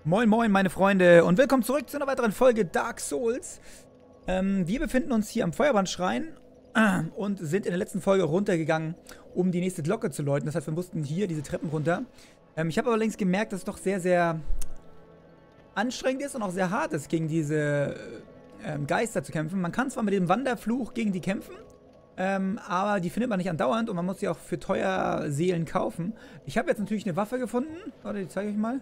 Moin moin meine Freunde und willkommen zurück zu einer weiteren Folge Dark Souls. Wir befinden uns hier am Feuerbandschrein und sind in der letzten Folge runtergegangen, um die nächste Glocke zu läuten. Das heißt, wir mussten hier diese Treppen runter. Ich habe allerdings gemerkt, dass es doch sehr, sehr anstrengend ist und auch sehr hart ist, gegen diese Geister zu kämpfen. Man kann zwar mit dem Wanderfluch gegen die kämpfen, aber die findet man nicht andauernd und man muss sie auch für teuer Seelen kaufen. Ich habe jetzt natürlich eine Waffe gefunden. Warte, die zeige ich euch mal.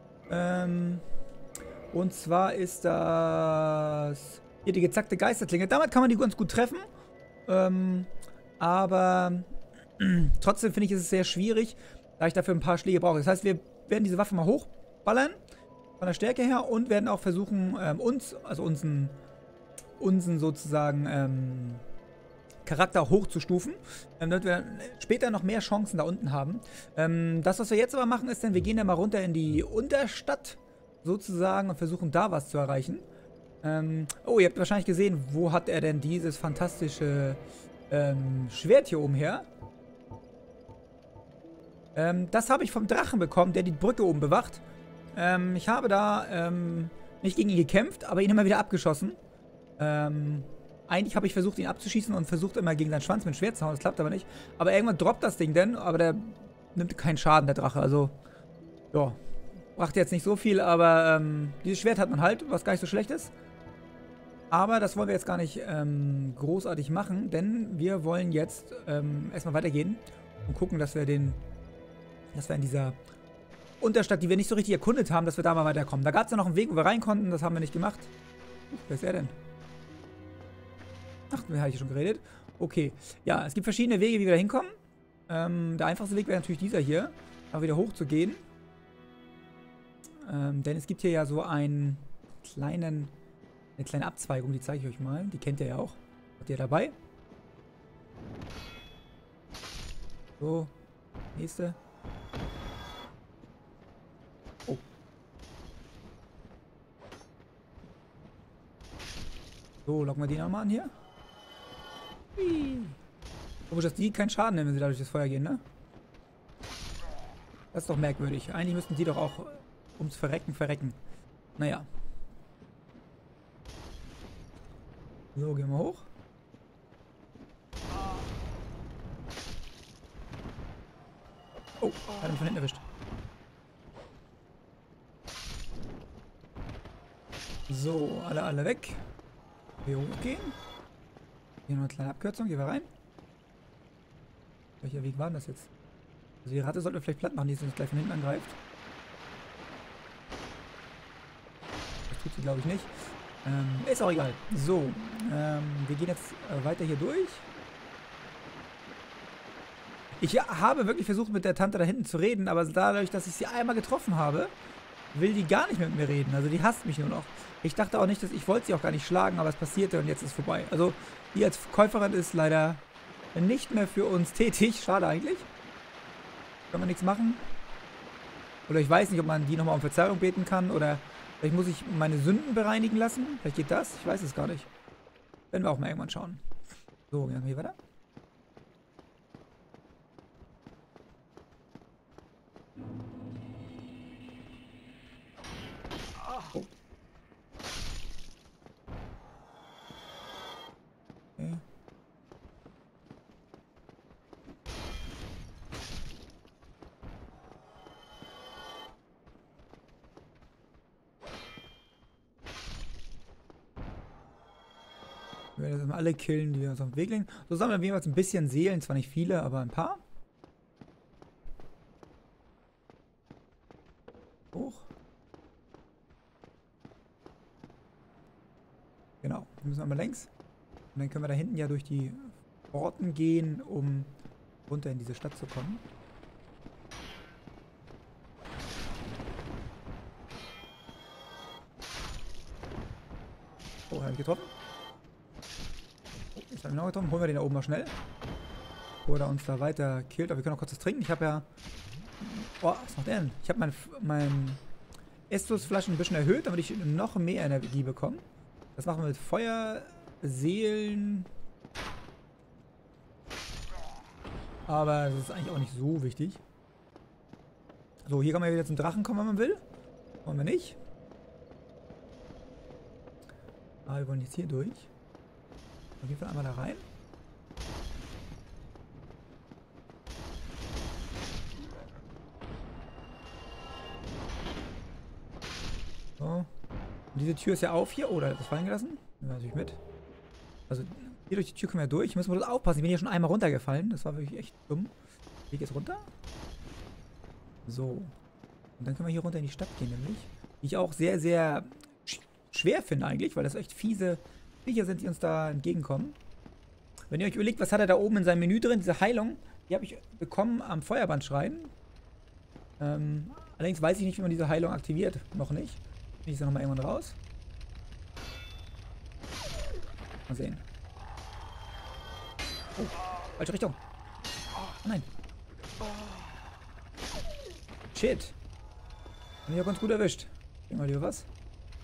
Und zwar ist das hier die gezackte Geisterklinge. Damit kann man die ganz gut treffen. Aber trotzdem finde ich, ist es sehr schwierig, da ich dafür ein paar Schläge brauche. Das heißt, wir werden diese Waffe mal hochballern von der Stärke her und werden auch versuchen, unseren sozusagen Charakter hochzustufen, damit wir später noch mehr Chancen da unten haben. Das, was wir jetzt aber machen, ist dann, wir gehen dann mal runter in die Unterstadt sozusagen und versuchen da was zu erreichen. Oh, ihr habt wahrscheinlich gesehen, wo hat er denn dieses fantastische Schwert hier oben her? Das habe ich vom Drachen bekommen, der die Brücke oben bewacht. Ich habe da nicht gegen ihn gekämpft, aber ihn immer wieder abgeschossen. Eigentlich habe ich versucht, ihn abzuschießen und versucht immer gegen seinen Schwanz mit dem Schwert zu hauen. Das klappt aber nicht. Aber irgendwann droppt das Ding denn, aber der nimmt keinen Schaden, der Drache. Also, ja, brachte jetzt nicht so viel, aber dieses Schwert hat man halt, was gar nicht so schlecht ist. Aber das wollen wir jetzt gar nicht großartig machen, denn wir wollen jetzt erstmal weitergehen und gucken, dass wir in dieser Unterstadt, die wir nicht so richtig erkundet haben, dass wir da mal weiterkommen. Da gab es ja noch einen Weg, wo wir rein konnten, das haben wir nicht gemacht. Wer ist er denn? Ach, da habe ich schon geredet. Okay. Ja, es gibt verschiedene Wege, wie wir da hinkommen. Der einfachste Weg wäre natürlich dieser hier. Da wieder hoch zu gehen. Denn es gibt hier ja so eine kleine Abzweigung, die zeige ich euch mal. Die kennt ihr ja auch. Habt ihr dabei? So. Nächste. Oh. So, locken wir die nochmal an hier. Komisch, dass die keinen Schaden nehmen, wenn sie da durch das Feuer gehen, ne? Das ist doch merkwürdig. Eigentlich müssten die doch auch ums verrecken. Naja. So, gehen wir hoch. Oh, hat ihn von hinten erwischt. So, alle weg. Hier hochgehen. Hier noch eine kleine Abkürzung, gehen wir rein. Welcher Weg war denn das jetzt? Also die Ratte sollten wir vielleicht platt machen, die uns gleich von hinten angreift. Das tut sie, glaube ich, nicht. Ist auch egal. So, wir gehen jetzt weiter hier durch. Ich habe wirklich versucht, mit der Tante da hinten zu reden, aber dadurch, dass ich sie einmal getroffen habe, will die gar nicht mehr mit mir reden. Also die hasst mich nur noch. Ich dachte auch nicht, ich wollte sie auch gar nicht schlagen, aber es passierte und jetzt ist es vorbei. Also die als Käuferin ist leider nicht mehr für uns tätig. Schade eigentlich. Kann man nichts machen. Oder ich weiß nicht, ob man die nochmal um Verzeihung beten kann. Oder vielleicht muss ich meine Sünden bereinigen lassen. Vielleicht geht das. Ich weiß es gar nicht. Werden wir auch mal irgendwann schauen. So, gehen wir hier weiter. Oh. Okay. Wir werden jetzt mal alle killen, die wir uns auf den Weg legen. So sammeln wir jeweils ein bisschen Seelen. Zwar nicht viele, aber ein paar. Hoch. Genau. Wir müssen einmal längs. Und dann können wir da hinten ja durch die Pforten gehen, um runter in diese Stadt zu kommen. Oh, habe ich getroffen? Jetzt haben wir noch getroffen. Holen wir den da oben mal schnell. Bevor er uns da weiter killt. Aber wir können auch kurz was trinken. Ich habe ja... Oh, was macht der denn? Ich habe mein Estusflaschen ein bisschen erhöht, damit ich noch mehr Energie bekomme. Das machen wir mit Feuer, Seelen. Aber das ist eigentlich auch nicht so wichtig. So, hier kann man wieder zum Drachen kommen, wenn man will. Wollen wir nicht. Aber wir wollen jetzt hier durch. Auf jeden Fall einmal da rein. So. Und diese Tür ist ja auf hier. Oh, da hat das fallen gelassen. Nehmen wir natürlich mit. Also hier durch die Tür können wir durch. Müssen wir bloß aufpassen. Ich bin hier schon einmal runtergefallen. Das war wirklich echt dumm. Ich gehe jetzt runter. So. Und dann können wir hier runter in die Stadt gehen, nämlich. Die ich auch sehr, sehr schwer finde eigentlich, weil das echt fiese Viecher sind, die uns da entgegenkommen. Wenn ihr euch überlegt, was hat er da oben in seinem Menü drin? Diese Heilung, die habe ich bekommen am Feuerbandschrein. Allerdings weiß ich nicht, wie man diese Heilung aktiviert. Noch nicht. Ich da nochmal irgendwann raus. Mal sehen. Oh, falsche Richtung. Oh nein. Shit. Haben wir ganz gut erwischt. Gehen wir lieber was.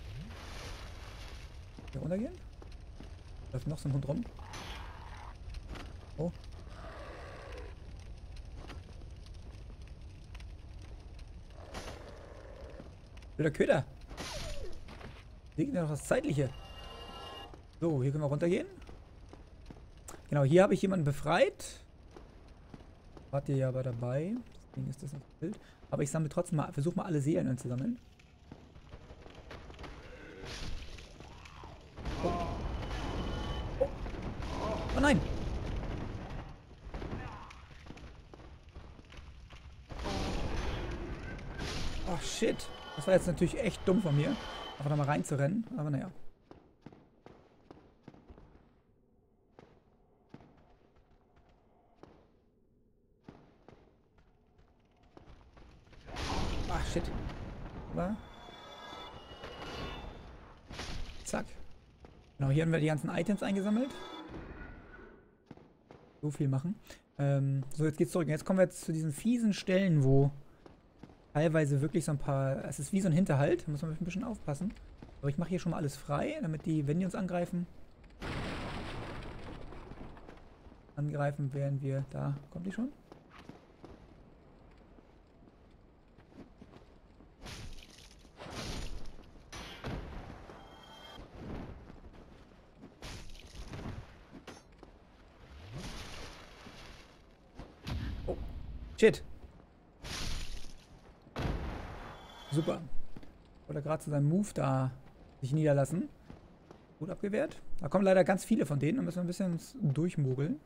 Hier runtergehen. Läuft noch so ein Hund rum. Oh. Wilder Köder. Liegt ja noch das Zeitliche. So, hier können wir runtergehen. Genau, hier habe ich jemanden befreit. Wart ihr ja aber dabei. Deswegen ist das nicht wild. Aber ich sammle trotzdem mal, versuche mal alle Seelen einzusammeln. Oh. Oh. Oh nein! Oh shit. Das war jetzt natürlich echt dumm von mir. Einfach da mal reinzurennen. Aber naja. Ah shit. Aber zack. Genau, hier haben wir die ganzen Items eingesammelt. So viel machen. So, jetzt geht's zurück. Jetzt kommen wir jetzt zu diesen fiesen Stellen, wo teilweise wirklich so ein paar... Es ist wie so ein Hinterhalt. Da muss man ein bisschen aufpassen. Aber ich mache hier schon mal alles frei, damit die, wenn die uns angreifen, während wir... Da, kommt die schon? Oh, shit. Super. Oder gerade zu seinem Move da sich niederlassen. Gut abgewehrt. Da kommen leider ganz viele von denen. Da müssen wir ein bisschen durchmogeln.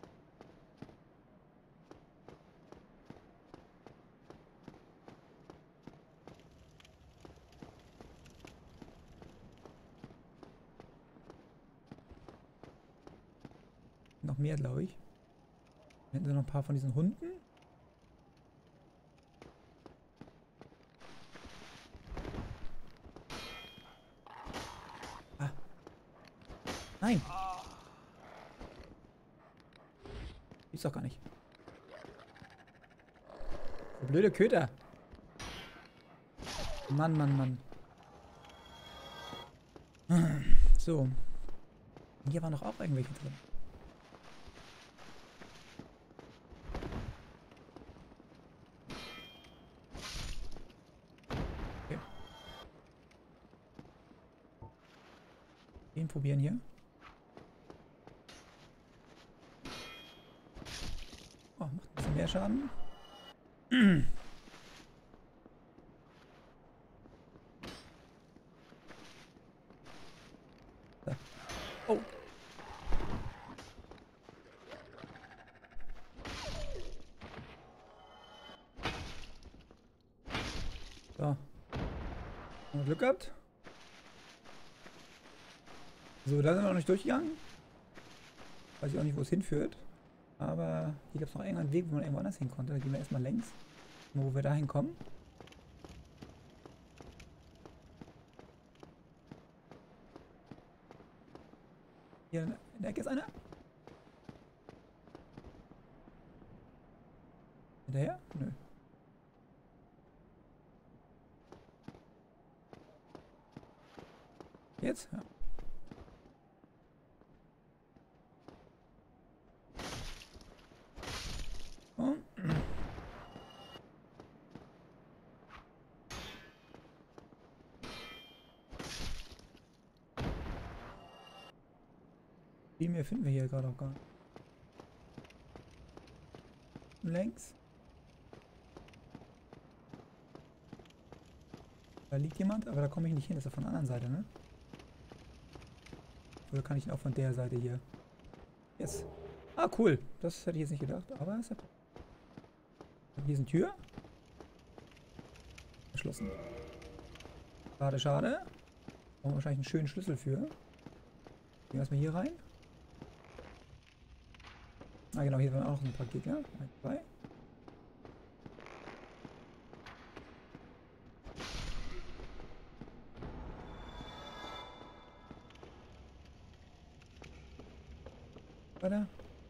Noch mehr, glaube ich. Hier hinten sind noch ein paar von diesen Hunden. Nein! Gibt's doch gar nicht. Der blöde Köter. Mann, Mann, Mann. So. Hier waren noch auch irgendwelche drin. Okay. Den probieren hier. Oh, macht ein bisschen mehr Schaden. Da. Oh. So. Haben wir Glück gehabt. So, da sind wir noch nicht durchgegangen. Weiß ich auch nicht, wo es hinführt. Aber hier gibt es noch irgendeinen Weg, wo man irgendwo anders hin konnte. Da gehen wir erstmal längs. Wo wir da hinkommen. Hier in der Ecke ist einer. Hinterher? Nö. Jetzt? Ja. Viel mehr finden wir hier gerade auch gar nicht. Längs. Da liegt jemand, aber da komme ich nicht hin. Das ist ja von der anderen Seite, ne? Oder kann ich ihn auch von der Seite hier? Yes. Ah, cool. Das hätte ich jetzt nicht gedacht. Aber es hat... Hier ist eine Tür. Verschlossen. Schade, schade. Brauchen wir wahrscheinlich einen schönen Schlüssel für. Gehen wir erstmal hier rein. Ah genau, hier waren auch noch ein paar Gegner. 1, 2. Weiter.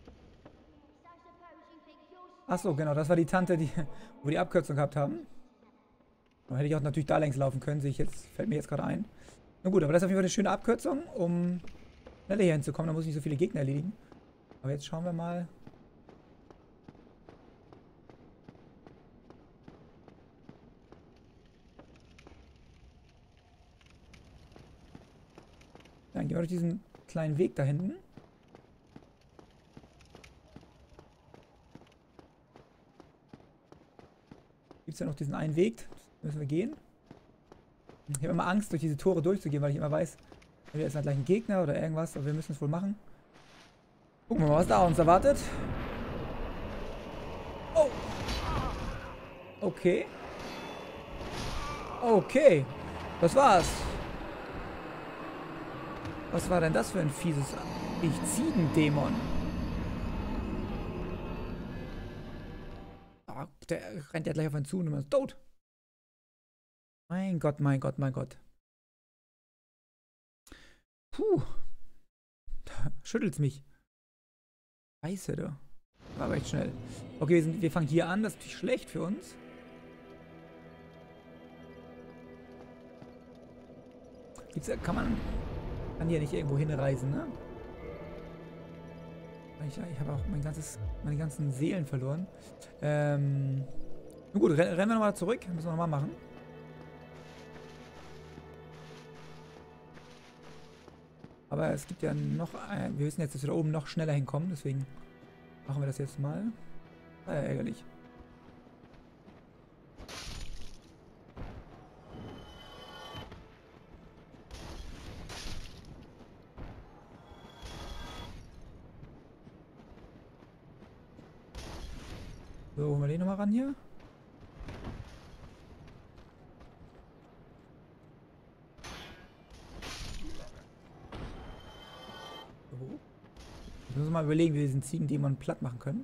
Achso, genau, das war die Tante, die, wo wir die Abkürzung gehabt haben. Da hätte ich auch natürlich da längs laufen können, sehe ich jetzt, fällt mir jetzt gerade ein. Na gut, aber das ist auf jeden Fall eine schöne Abkürzung, um schneller hier hinzukommen. Da muss ich nicht so viele Gegner erledigen. Aber jetzt schauen wir mal. Dann gehen wir durch diesen kleinen Weg da hinten. Gibt es ja noch diesen einen Weg, müssen wir gehen. Ich habe immer Angst, durch diese Tore durchzugehen, weil ich immer weiß, entweder ist da gleich ein Gegner oder irgendwas, aber wir müssen es wohl machen. Gucken wir mal, was da uns erwartet. Oh! Okay. Okay. Das war's. Was war denn das für ein fieses Ziegendämon? Oh, der rennt ja gleich auf einen zu und ist tot. Mein Gott, mein Gott, mein Gott. Puh. Da schüttelt's mich. Scheiße, da. War aber echt schnell. Okay, wir fangen hier an. Das ist natürlich schlecht für uns. Kann hier nicht irgendwo hinreisen, ne? Ich habe auch meine ganzen Seelen verloren. Nun gut, rennen wir nochmal zurück. Müssen wir nochmal machen. Aber es gibt ja noch... wir wissen jetzt, dass wir da oben noch schneller hinkommen. Deswegen machen wir das jetzt mal. Ah ja, ärgerlich. So, holen wir den nochmal ran hier. So. Jetzt müssen wir mal überlegen, wie wir diesen Ziegendämon platt machen können.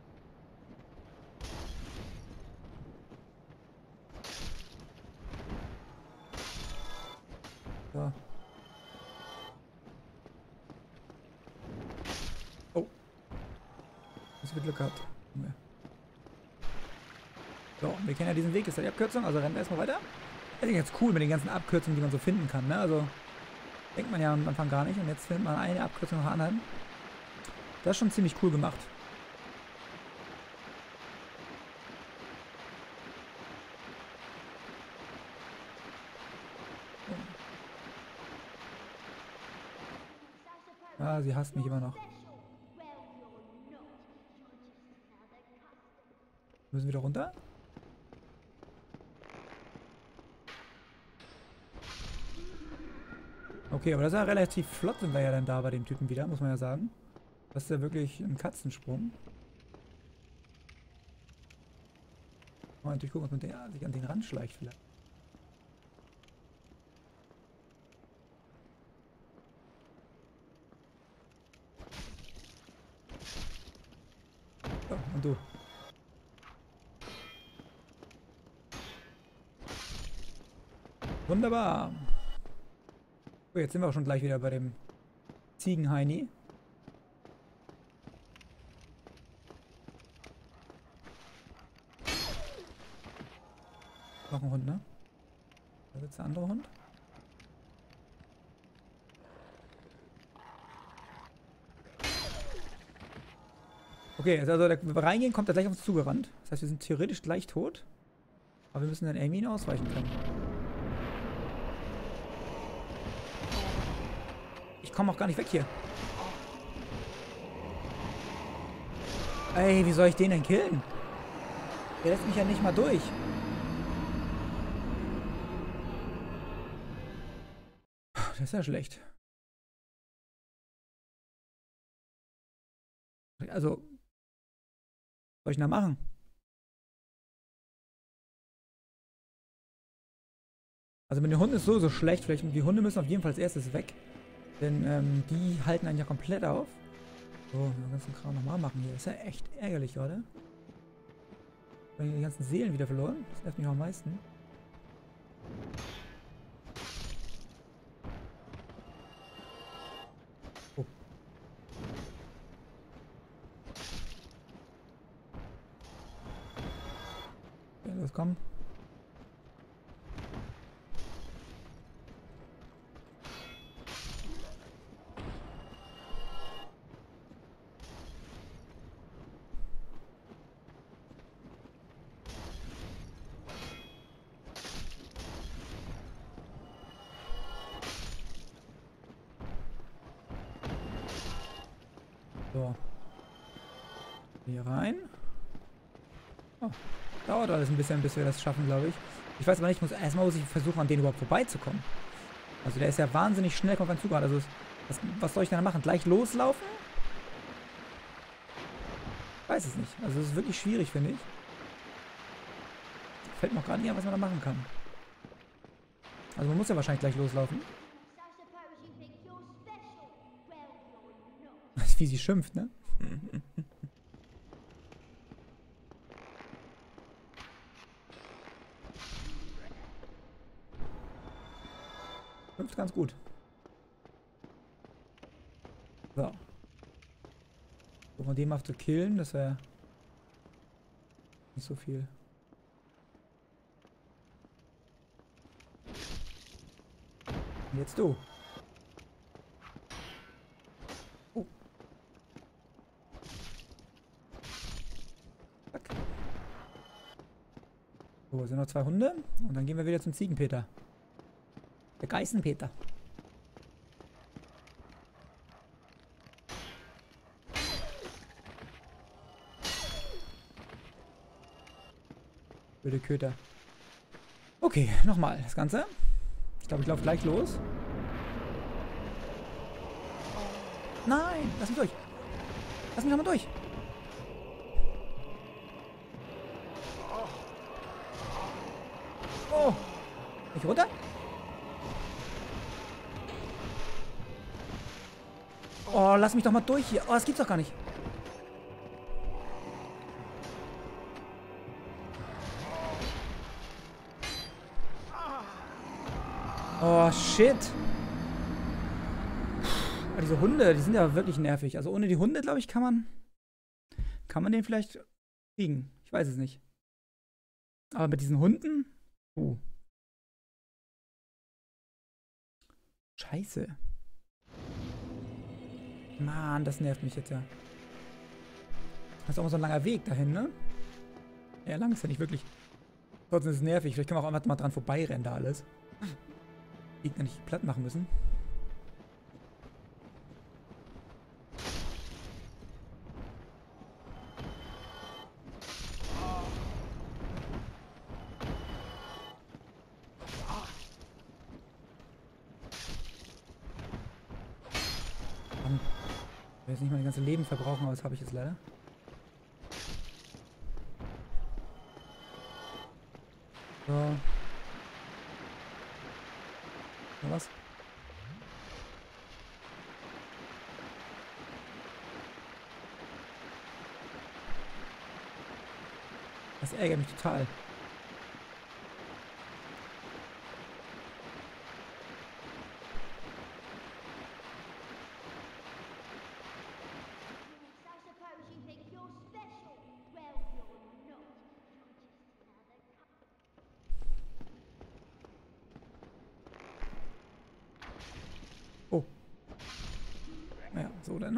So. Oh. Das wird Glück gehabt. So, wir kennen ja diesen Weg, das ist ja die Abkürzung, also rennen wir erstmal weiter. Das ist jetzt cool mit den ganzen Abkürzungen, die man so finden kann, ne? Also, denkt man ja am Anfang gar nicht und jetzt findet man eine Abkürzung nach der anderen. Das ist schon ziemlich cool gemacht. Ah, sie hasst mich immer noch. Müssen wir da runter? Okay, aber das ist ja relativ flott, sind wir ja dann da bei dem Typen wieder, muss man ja sagen. Das ist ja wirklich ein Katzensprung. Mal natürlich gucken, ob man sich an den Rand schleicht vielleicht. So, und du. Wunderbar. Oh, jetzt sind wir auch schon gleich wieder bei dem Ziegenheini. Noch ein Hund, ne? Da sitzt der andere Hund. Okay, also wenn wir reingehen, kommt er gleich auf uns zugerannt. Das heißt, wir sind theoretisch gleich tot. Aber wir müssen dann irgendwie ihn ausweichen können. Ich komme auch gar nicht weg hier. Ey, wie soll ich den denn killen? Der lässt mich ja nicht mal durch. Das ist ja schlecht. Also, was soll ich denn da machen? Also mit den Hunden ist so schlecht. Vielleicht, die Hunde müssen auf jeden Fall als erstes weg. Denn die halten einen ja komplett auf. So, den ganzen Kram nochmal machen hier. Ist ja echt ärgerlich gerade. Ich habe die ganzen Seelen wieder verloren. Das nervt mich am meisten. Oh. Ja, los, komm. So. Hier rein. Oh. Dauert alles ein bisschen, bis wir das schaffen, glaube ich. Ich weiß aber nicht, erstmal muss ich versuchen, an denen überhaupt vorbeizukommen. Also der ist ja wahnsinnig schnell, kommt auf einen Zug. Also was soll ich denn machen? Gleich loslaufen? Ich weiß es nicht. Also es ist wirklich schwierig, finde ich. Fällt mir auch gerade nicht an, was man da machen kann. Also man muss ja wahrscheinlich gleich loslaufen. Das ist wie sie schimpft, ne? Schimpft ganz gut. So. Um den mal zu killen, das wäre nicht so viel. Und jetzt du. Oh. Zack. So, sind noch 2 Hunde. Und dann gehen wir wieder zum Ziegenpeter. Der Geißenpeter. Blöde Köter. Okay, nochmal das Ganze. Ich glaube, ich laufe gleich los. Nein, lass mich durch. Lass mich doch mal durch. Oh. Ich runter? Oh, lass mich doch mal durch hier. Oh, das gibt's doch gar nicht. Oh, shit. Oh, diese Hunde, die sind ja wirklich nervig. Also ohne die Hunde, glaube ich, kann man den vielleicht kriegen. Ich weiß es nicht. Aber mit diesen Hunden? Scheiße. Mann, das nervt mich jetzt ja. Das ist auch so ein langer Weg dahin, ne? Ja, lang ist ja nicht wirklich. Trotzdem ist es nervig. Vielleicht können wir auch einfach mal dran vorbeirennen, da alles. Gegner nicht platt machen müssen. Ich will jetzt nicht mein ganzes Leben verbrauchen, aber das habe ich jetzt leider. So. Noch was? Das ärgert mich total. Oh. Naja, so dann, ne?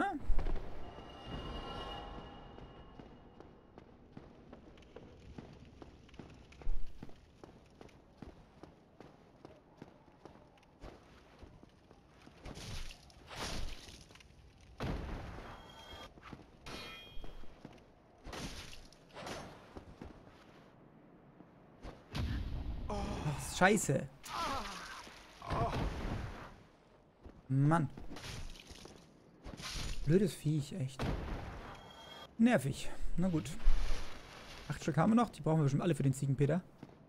Scheiße. Mann. Blödes Viech, echt. Nervig. Na gut. 8 Stück haben wir noch. Die brauchen wir bestimmt alle für den Ziegenpeter.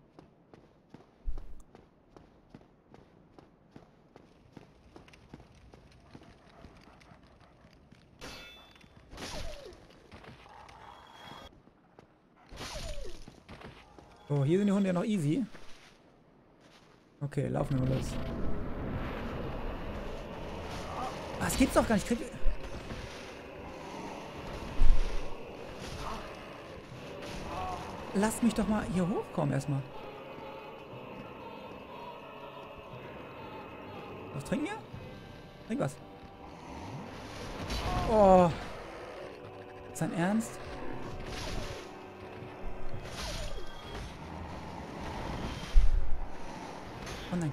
So, hier sind die Hunde ja noch easy. Okay, laufen wir mal los. Das gibt's doch gar nicht. Lasst mich doch mal hier hochkommen erstmal. Was trinken wir? Trink was. Oh. Ist dein Ernst? Oh nein.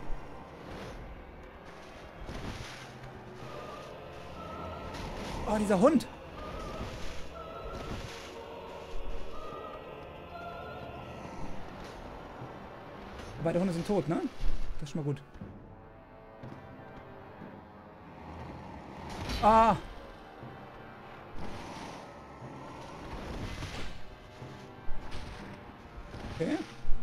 Oh, dieser Hund. Beide Hunde sind tot, ne? Das ist schon mal gut. Ah! Okay.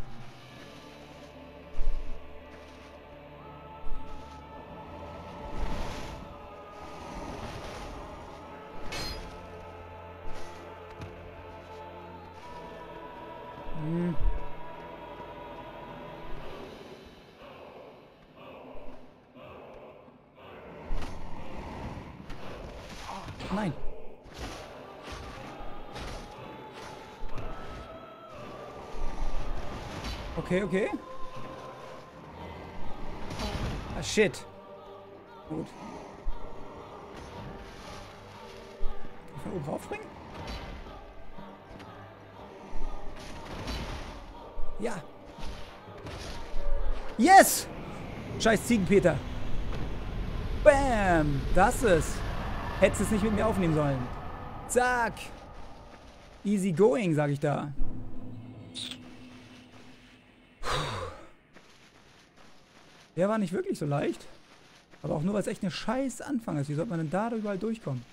Nein. Okay, okay. Ah, shit. Gut. Kann ich von oben raufspringen? Ja. Yes! Scheiß Ziegenpeter. Bam! Das ist. Hättest es nicht mit mir aufnehmen sollen. Zack. Easy going, sag ich da. Der war nicht wirklich so leicht. Aber auch nur, weil es echt eine scheiß Anfang ist. Wie sollte man denn da überall durchkommen?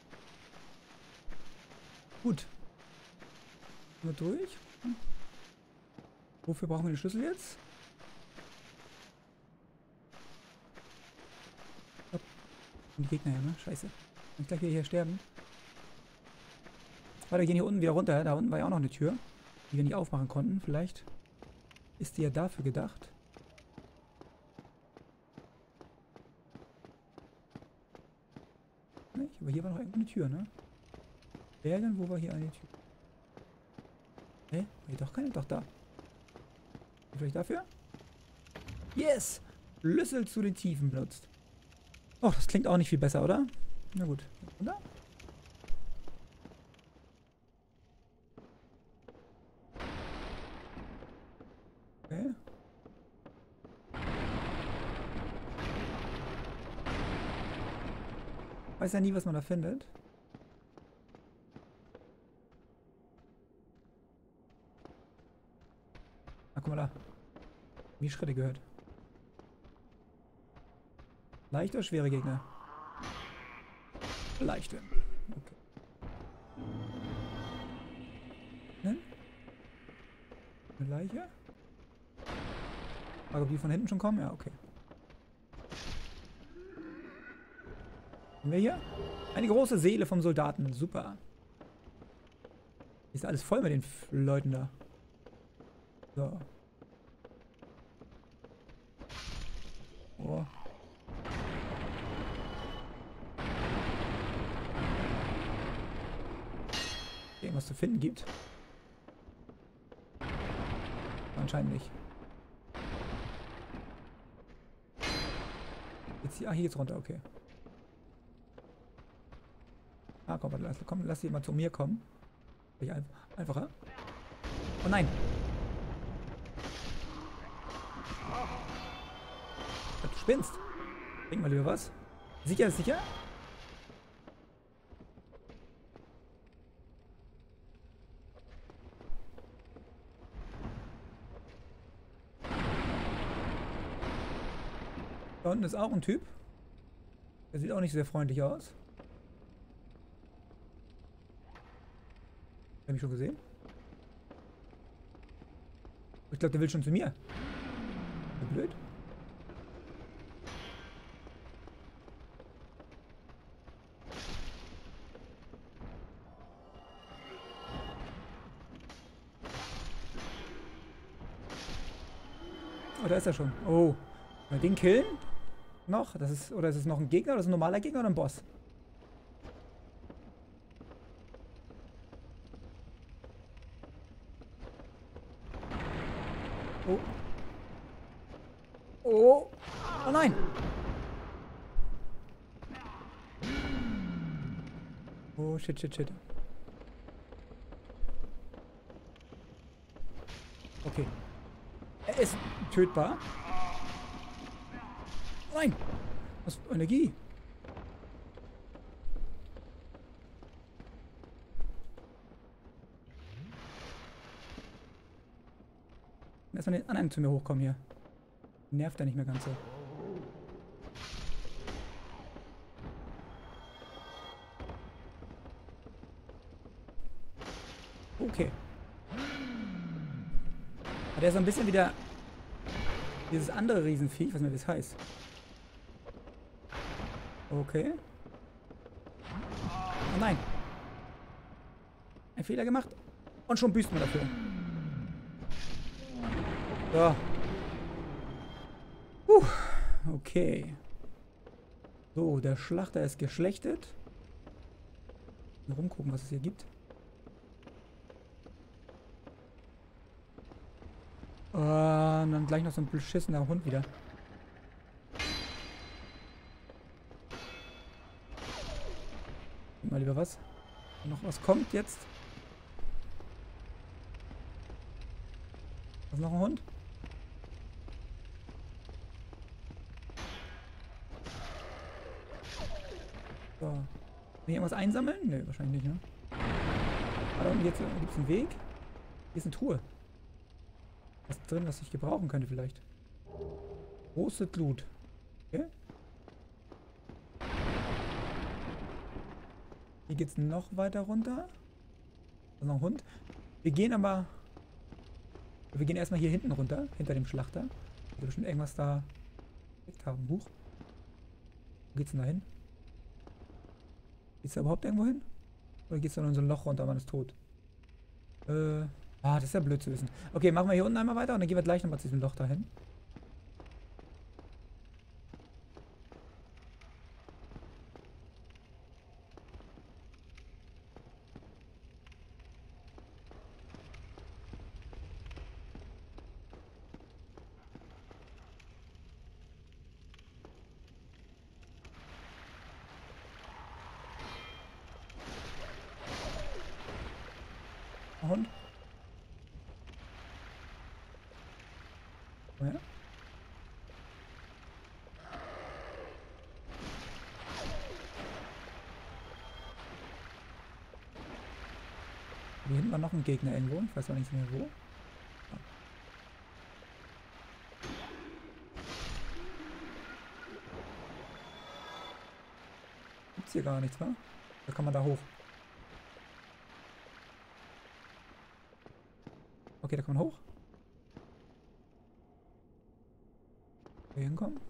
Gut. Sind wir durch? Wofür brauchen wir den Schlüssel jetzt? Hopp. Und die Gegner ja, ne? Scheiße. Kann ich gleich wieder hier sterben. Warte, wir gehen hier unten wieder runter. Da unten war ja auch noch eine Tür, die wir nicht aufmachen konnten. Vielleicht ist die ja dafür gedacht. Nicht? Aber hier war noch irgendwo eine Tür, ne? Irgendwo war hier eine Tür. Hä? Hier doch keine? Doch da. Vielleicht dafür? Yes! Schlüssel zu den Tiefen benutzt. Oh, das klingt auch nicht viel besser, oder? Na gut. Oder? Okay. Weiß ja nie, was man da findet. Ah, guck mal da. Wie Schritte gehört. Leichte oder schwere Gegner? Leichte. Okay. Ne? Eine Leiche? Aber ob die von hinten schon kommen? Ja, okay. Haben wir hier? Eine große Seele vom Soldaten. Super. Ist alles voll mit den Leuten da. So. Oh. Irgendwas zu finden gibt. Anscheinend nicht. Jetzt hier, hier geht's runter, okay. Ah, komm, lass die mal zu mir kommen. Einfacher. Oh nein! Du spinnst. Denk mal lieber was. Sicher ist sicher? Da unten ist auch ein Typ. Der sieht auch nicht sehr freundlich aus. Hab ich schon gesehen? Ich glaube, der will schon zu mir. Blöd. Oh, da ist er schon. Oh. Mal den killen? Noch? Das ist, oder ist es noch ein Gegner? Oder ist es ein normaler Gegner oder ein Boss? Oh. Oh. Oh nein. Oh, shit, shit, shit. Okay. Er ist tötbar. Oh nein. Was für Energie. Erstmal den anderen zu mir hochkommen hier. Nervt er nicht mehr ganz so. Okay. Aber der ist so ein bisschen wieder dieses andere Riesenvieh. Ich weiß nicht, wie das heißt. Okay. Oh nein. Ein Fehler gemacht. Und schon büßt man dafür. So. Okay. So, der Schlachter ist geschlechtet. Mal rumgucken, was es hier gibt. Und dann gleich noch so ein beschissener Hund wieder. Mal lieber was. Noch was kommt jetzt. Was ist noch ein Hund? So. Kann ich irgendwas einsammeln? Ne, wahrscheinlich nicht, ne? Aber jetzt gibt es einen Weg. Hier ist eine Truhe. Was ist drin, was ich gebrauchen könnte vielleicht? Große Glut. Okay. Hier geht es noch weiter runter. Da ist noch ein Hund. Wir gehen aber... Wir gehen erstmal hier hinten runter, hinter dem Schlachter. Wir bestimmt irgendwas da haben. Huch. Wo geht's denn da hin? Geht's da überhaupt irgendwo hin? Oder geht's da nur in so ein Loch runter, man ist tot? Das ist ja blöd zu wissen. Okay, machen wir hier unten einmal weiter und dann gehen wir gleich nochmal zu diesem Loch dahin. Hund. Ja. Hier hinten war noch ein Gegner irgendwo. Ich weiß auch nicht mehr wo. Gibt's hier gar nichts, wa? Da kann man da hoch. Okay, da kann man hoch. Hier hinkommen.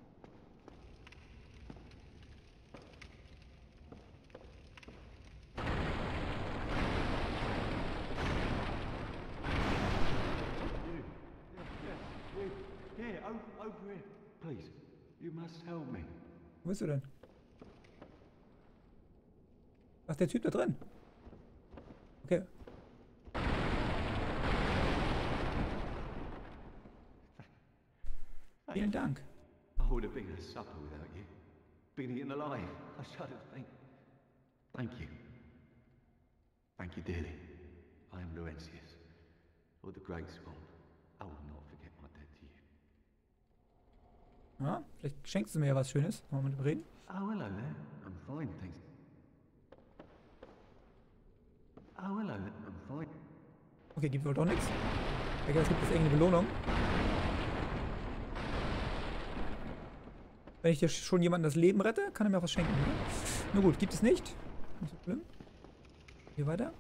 Yeah, over here. Please, you must help me. Wo bist du denn? Was ist der Typ da drin? Okay. Vielen Dank. I would have been a supper without you. Been eaten alive. I shudder to think. Thank you. Thank you dearly. I am Laurentius, Lord the Great Spawn. I will not forget my debt to you. Ja, vielleicht schenkst du mir ja was Schönes. Wollen wir mit ihm reden? Oh, hello there. I'm fine, thanks. Oh, hello there. I'm fine. Okay, gibt wohl doch nichts. Ich denke, es gibt jetzt irgendeine Belohnung. Wenn ich dir schon jemandem das Leben rette, kann er mir auch was schenken. Ne? Na gut, gibt es nicht. Nicht so schlimm. Hier weiter.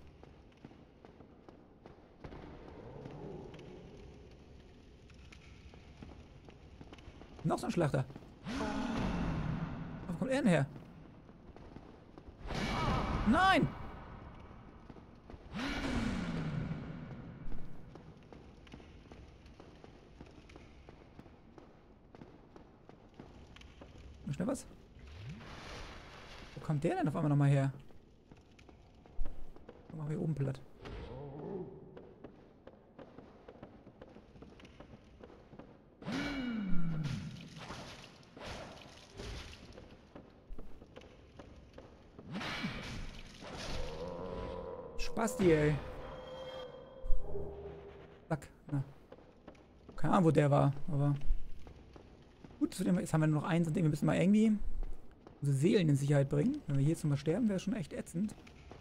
Noch so ein Schlachter. Wo kommt er denn her? Nein! Noch schnell was? Wo kommt der denn auf einmal nochmal her? Machen wir hier oben platt. Spasti, ey. Zack. Na. Keine Ahnung, wo der war, aber... Gut, jetzt haben wir nur noch eins und wir müssen mal irgendwie unsere Seelen in Sicherheit bringen. Wenn wir hier jetzt nochmal sterben, wäre schon echt ätzend.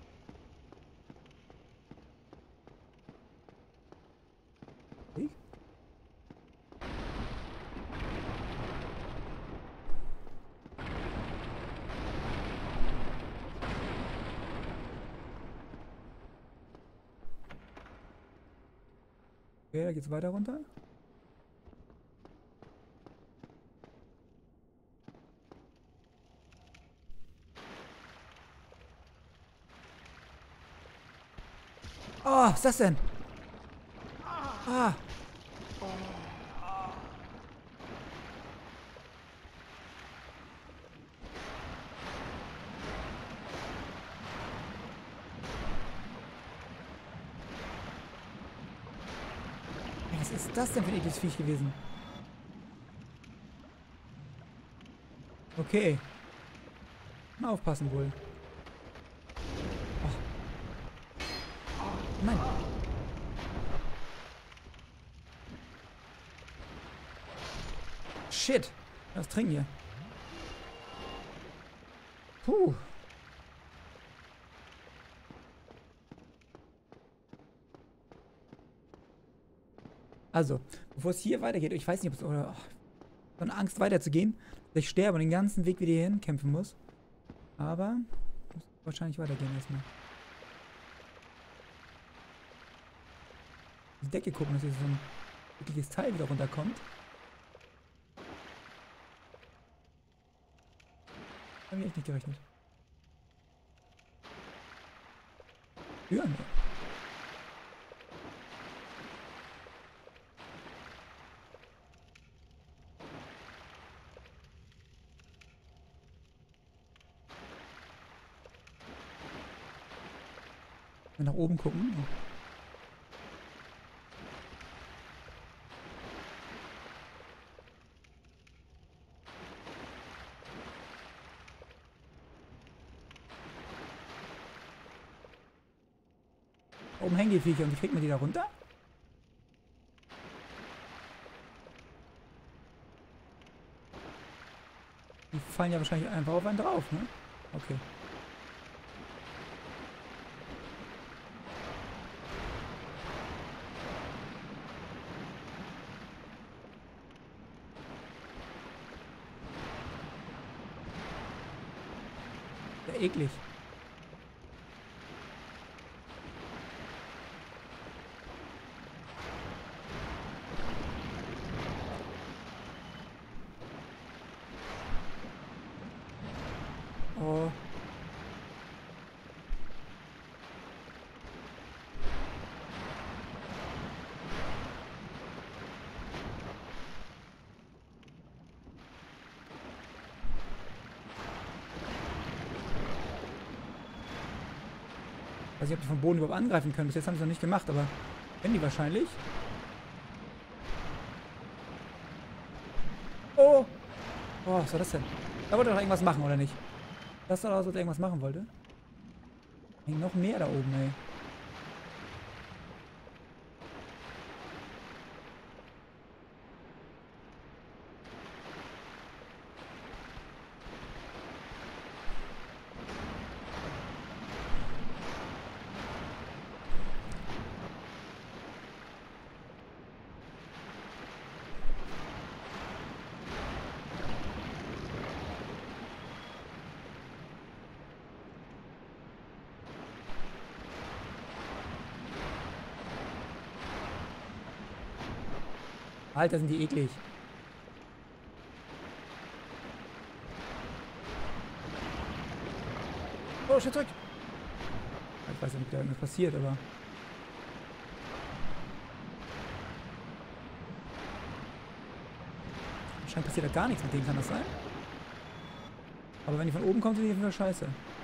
Okay. Okay, da geht's weiter runter. Oh, was ist das denn? Ah. Was ist das denn für ein ekliges Viech gewesen? Okay. Mal aufpassen wohl. Oh. Nein. Shit. Was trinken hier? Puh. Also, bevor es hier weitergeht, ich weiß nicht, ob es... Oder, so eine Angst weiterzugehen, dass ich sterbe und den ganzen Weg wieder hierhin kämpfen muss. Aber muss wahrscheinlich weitergehen erstmal. Die Decke gucken, dass hier so ein wirkliches Teil wieder runterkommt. Hab ich echt nicht gerechnet. Ja, ne. Nach oben gucken. Oh. Oben hängen die Viecher und wie kriegt man die da runter? Die fallen ja wahrscheinlich einfach auf einen drauf, ne? Okay. Ja, eklig. Oh. Ich weiß nicht, ob die vom Boden überhaupt angreifen können. Bis jetzt haben sie es noch nicht gemacht, aber können die wahrscheinlich. Oh! Oh, was war das denn? Da wollte er doch irgendwas machen, oder nicht? Das sah aus, als ob er irgendwas machen wollte. Hängt noch mehr da oben, ey. Alter, sind die eklig. Oh, shit, zurück. Ich weiß nicht, ob da irgendwas passiert, aber... Anscheinend passiert da gar nichts mit denen, kann das sein? Aber wenn die von oben kommen, sind die wieder scheiße.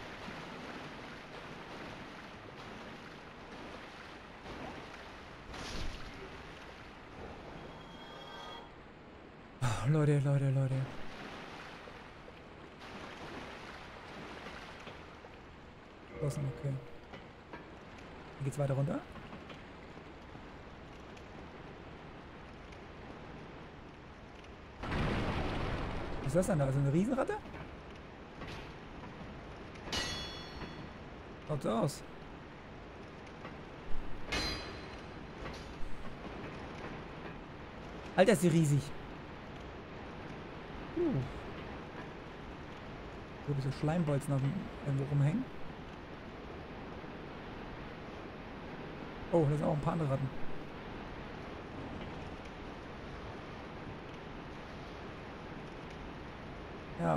Oh, Leute. Okay. Hier geht's weiter runter. Was ist das denn da? Also eine Riesenratte? Schaut so aus. Alter, ist sie riesig. Wo so Schleimbolzen irgendwo rumhängen. Oh, da sind auch ein paar andere Ratten. Ja.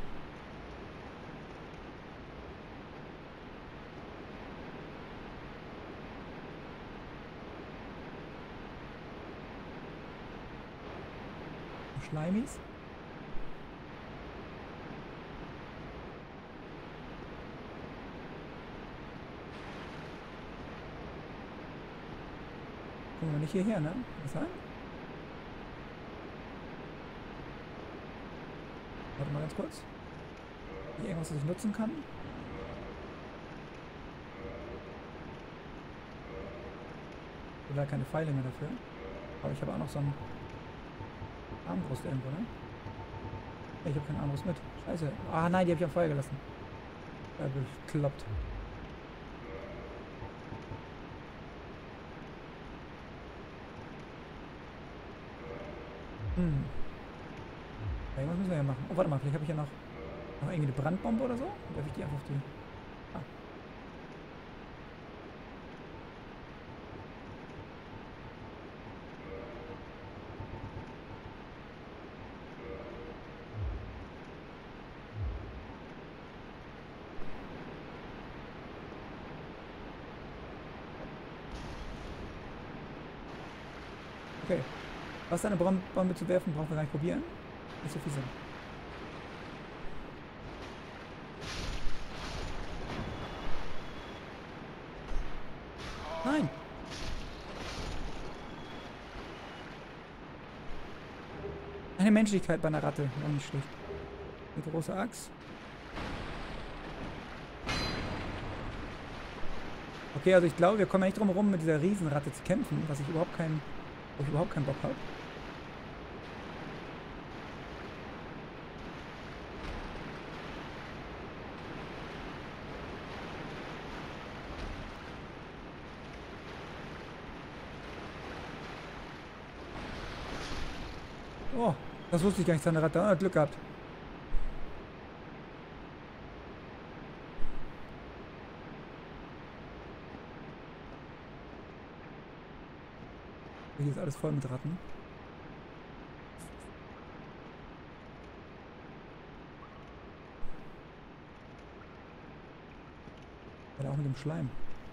Schleimis. Kommen wir nicht hierher, ne? Was sein? Warte mal ganz kurz. Hier irgendwas, was ich nutzen kann? Ich habe keine Pfeile mehr dafür. Aber ich habe auch noch so einen Armbrust irgendwo, ne? Ich habe keine Armbrust mit. Scheiße. Ah nein, die habe ich am Feuer gelassen. Da bin ich gekloppt. Irgendwas müssen wir ja machen. Oh, warte mal, vielleicht habe ich ja noch irgendwie eine Brandbombe oder so. Dann werfe ich die einfach auf die... Ah. Okay. Was eine Brandbombe zu werfen, brauchen wir gar nicht probieren. Nicht so viel Sinn. Nein! Eine Menschlichkeit bei einer Ratte. Auch nicht schlecht. Eine große Axt. Okay, also ich glaube, wir kommen ja nicht drum herum, mit dieser Riesenratte zu kämpfen, wo ich überhaupt keinen Bock habe. Oh, das wusste ich gar nicht, seine Ratte hat Glück gehabt. Hier ist alles voll mit Ratten. Oder auch mit dem Schleim.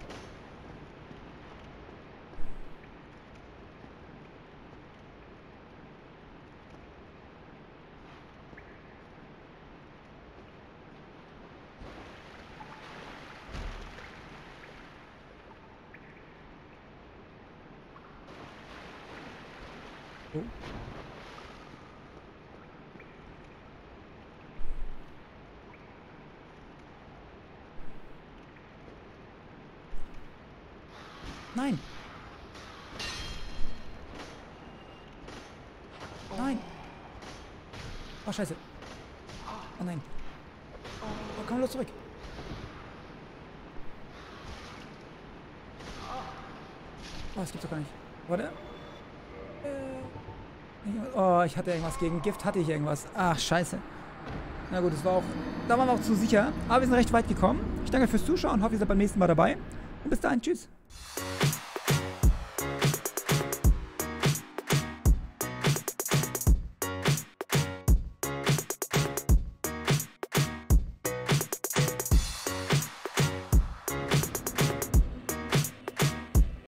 Oh. Nein! Nein! Oh, scheiße. Oh nein. Oh, komm los zurück. Oh, das gibt's doch gar nicht. Warte. Oh, ich hatte irgendwas gegen Gift. Hatte ich irgendwas. Ach, scheiße. Na gut, da waren wir auch zu sicher. Aber wir sind recht weit gekommen. Ich danke fürs Zuschauen. Hoffe, ihr seid beim nächsten Mal dabei. Und bis dahin. Tschüss.